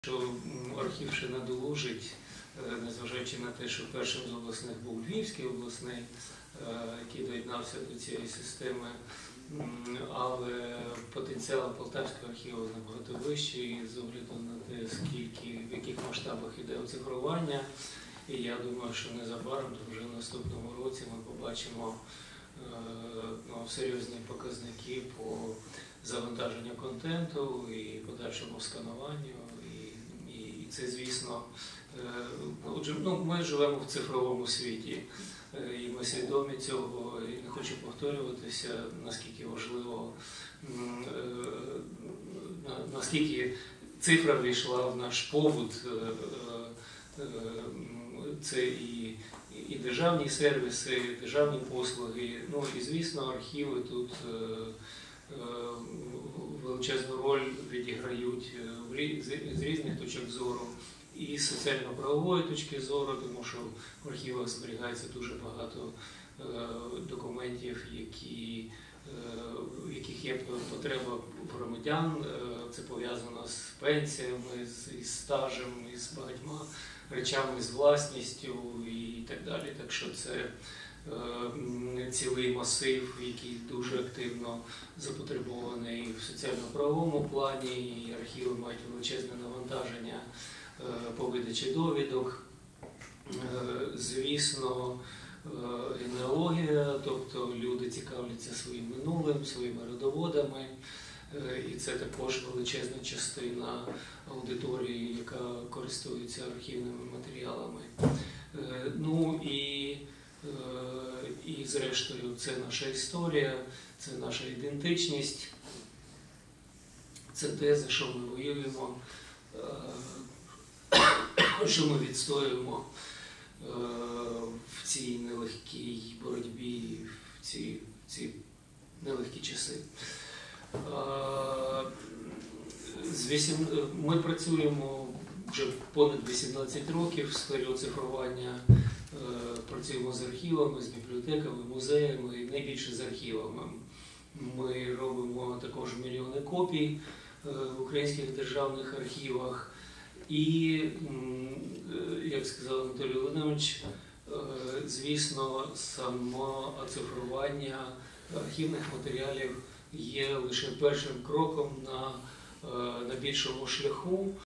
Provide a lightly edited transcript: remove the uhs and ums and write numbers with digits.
Що архів ще надолужить, незважаючи на те, що першим з обласних був Львівський обласний, який доєднався до цієї системи, але потенціал Полтавського архіву набагато вищий з огляду на те, в яких масштабах іде оцифрування. І я думаю, що незабаром, вже в наступному році ми побачимо серйозні показники по завантаженню контенту і подальшому скануванню. І це, звісно, ми живемо в цифровому світі, і ми свідомі цього, і не хочу повторюватися, наскільки важливо, наскільки цифра війшла в наш побут. Це і державні сервіси, і державні послуги, і, звісно, архіви тут величезну роль відіграють з різних точок зору. І з соціально-правової точки зору, тому що в архівах зберігається дуже багато документів, в яких є потреба громадян. Це пов'язано з пенсіями, з стажем, з багатьма речами, з власністю і так далі. Так що це цілий масив, який дуже активно запотребований в соціально-правовому плані, і архіви мають величезне навантаження по видачі довідок. Звісно, генеалогія, тобто люди цікавляться своїм минулим, своїми родоводами, і це також величезна частина аудиторії, яка користується архівними матеріалами. І зрештою, це наша історія, це наша ідентичність, це те, за що ми воюємо, що ми відстоюємо в цій нелегкій боротьбі, в ці нелегкі часи. Ми працюємо вже понад 18 років в сфері оцифрування, працюємо з архівами, з бібліотеками, музеями, і найбільше з архівами. Ми робимо також мільйони копій в українських державних архівах. І, як сказав Анатолій Володимирович, звісно, само оцифрування архівних матеріалів є лише першим кроком на більшому шляху.